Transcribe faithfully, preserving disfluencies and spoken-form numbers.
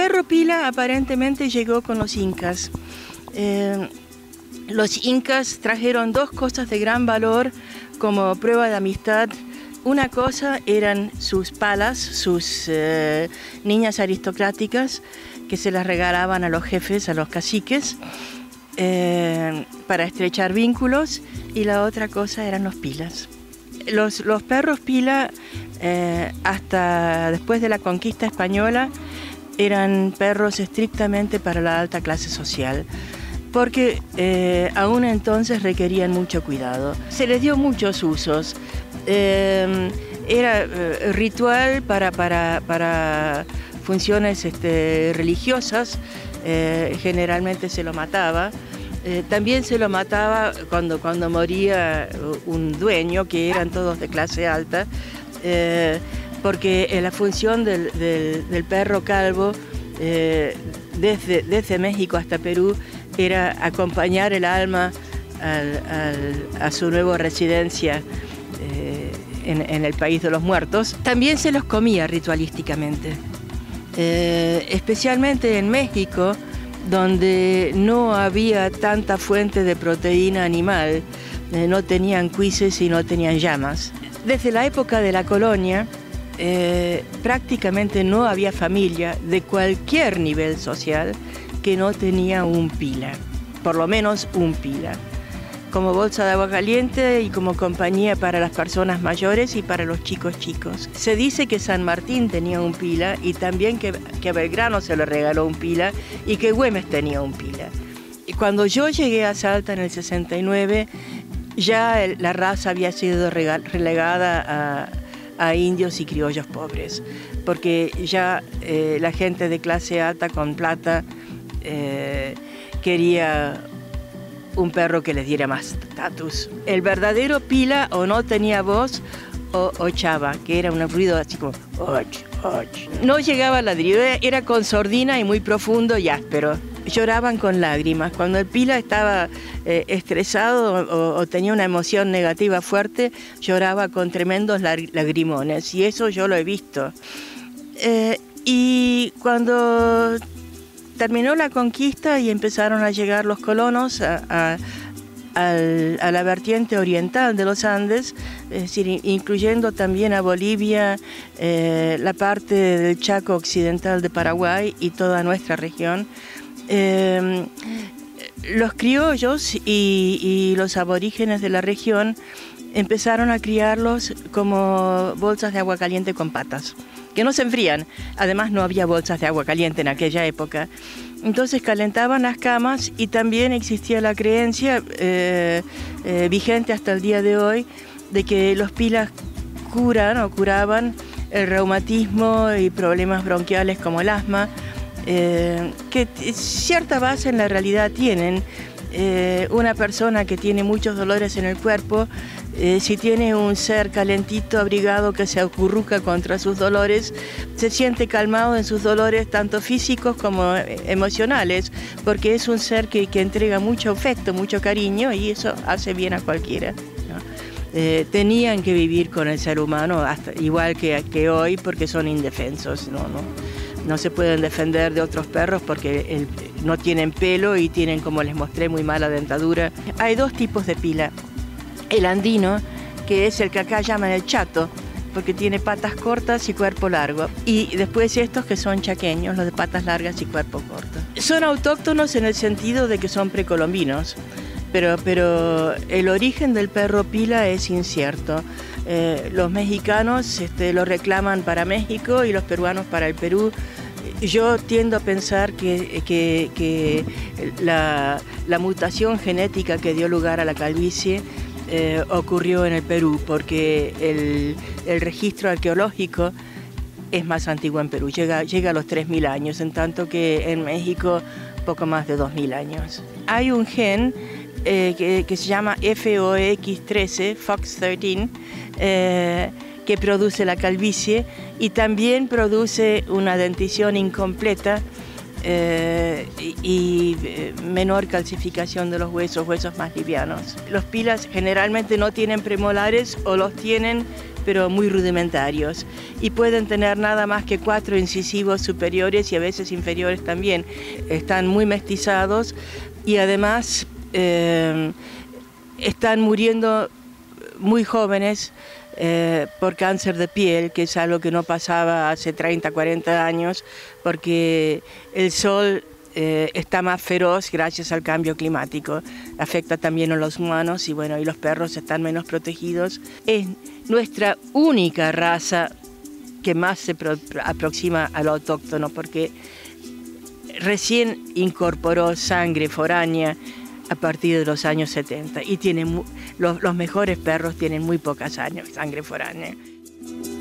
perro pila aparentemente llegó con los incas. Eh, los incas trajeron dos cosas de gran valor como prueba de amistad. Una cosa eran sus palas, sus eh, niñas aristocráticas que se las regalaban a los jefes, a los caciques, eh, para estrechar vínculos, y la otra cosa eran los pilas. Los, los perros pila, eh, hasta después de la conquista española, eran perros estrictamente para la alta clase social, porque eh, aún entonces requerían mucho cuidado. Se les dio muchos usos. Eh, era eh, ritual para, para, para funciones este, religiosas, eh, generalmente se lo mataba. Eh, también se lo mataba cuando, cuando moría un dueño, que eran todos de clase alta, eh, porque en la función del, del, del perro calvo, eh, desde, desde México hasta Perú, era acompañar el alma al, al, a su nueva residencia eh, en, en el país de los muertos. También se los comía ritualísticamente, eh, especialmente en México, donde no había tanta fuente de proteína animal, eh, no tenían cuises y no tenían llamas. Desde la época de la colonia, eh, prácticamente no había familia de cualquier nivel social que no tenía un pila, por lo menos un pila, como bolsa de agua caliente y como compañía para las personas mayores y para los chicos chicos. Se dice que San Martín tenía un pila y también que, que a Belgrano se le regaló un pila y que Güemes tenía un pila. Y cuando yo llegué a Salta en el sesenta y nueve, ya el, la raza había sido relegada a, a indios y criollos pobres, porque ya eh, la gente de clase alta con plata eh, quería un perro que les diera más estatus. El verdadero pila o no tenía voz o, o chava, que era un ruido así como och, och. No llegaba a ladrido, era con sordina y muy profundo y áspero. Lloraban con lágrimas. Cuando el pila estaba eh, estresado o, o tenía una emoción negativa fuerte, lloraba con tremendos lagrimones, y eso yo lo he visto. Eh, y cuando terminó la conquista y empezaron a llegar los colonos a, a, a, a la vertiente oriental de los Andes, es decir, incluyendo también a Bolivia, eh, la parte del Chaco occidental de Paraguay y toda nuestra región, eh, los criollos y, y los aborígenes de la región empezaron a criarlos como bolsas de agua caliente con patas, que no se enfrían. Además, no había bolsas de agua caliente en aquella época. Entonces calentaban las camas, y también existía la creencia eh, eh, vigente hasta el día de hoy de que los pilas curan o curaban el reumatismo y problemas bronquiales como el asma, eh, que cierta base en la realidad tienen. Eh, una persona que tiene muchos dolores en el cuerpo, eh, si tiene un ser calentito, abrigado, que se acurruca contra sus dolores, se siente calmado en sus dolores, tanto físicos como emocionales, porque es un ser que, que entrega mucho afecto, mucho cariño, y eso hace bien a cualquiera, ¿no? Eh, tenían que vivir con el ser humano, hasta, igual que, que hoy, porque son indefensos, ¿no? ¿no? No se pueden defender de otros perros porque el, no tienen pelo y tienen, como les mostré, muy mala dentadura. Hay dos tipos de pila. El andino, que es el que acá llaman el chato, porque tiene patas cortas y cuerpo largo. Y después estos que son chaqueños, los de patas largas y cuerpo corto. Son autóctonos en el sentido de que son precolombinos, pero, pero el origen del perro pila es incierto. Eh, los mexicanos este, lo reclaman para México y los peruanos para el Perú. Yo tiendo a pensar que, que, que la, la mutación genética que dio lugar a la calvicie eh, ocurrió en el Perú, porque el, el registro arqueológico es más antiguo en Perú, llega, llega a los tres mil años, en tanto que en México poco más de dos mil años. Hay un gen eh, que, que se llama F O X trece, Fox trece, eh, que produce la calvicie y también produce una dentición incompleta eh, y, y menor calcificación de los huesos, huesos más livianos. Los pilas generalmente no tienen premolares o los tienen pero muy rudimentarios. Y pueden tener nada más que cuatro incisivos superiores y a veces inferiores también. Están muy mestizados y además eh, están muriendo muy jóvenes eh, por cáncer de piel, que es algo que no pasaba hace treinta, cuarenta años, porque el sol eh, está más feroz gracias al cambio climático. Afecta también a los humanos y, bueno, y los perros están menos protegidos. Es nuestra única raza que más se aproxima al autóctono, porque recién incorporó sangre foránea a partir de los años setenta y tiene, los, los mejores perros tienen muy pocos años, sangre foránea.